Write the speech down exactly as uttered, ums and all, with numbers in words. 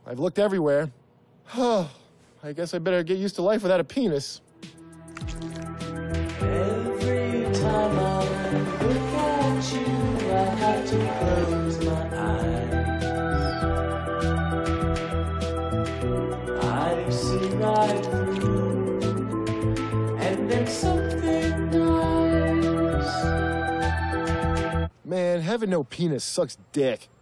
I've looked everywhere. Oh, I guess I better get used to life without a penis. Every time I look at you, I have to close my eyes. I see right through, and then something nice. Man, having no penis sucks dick.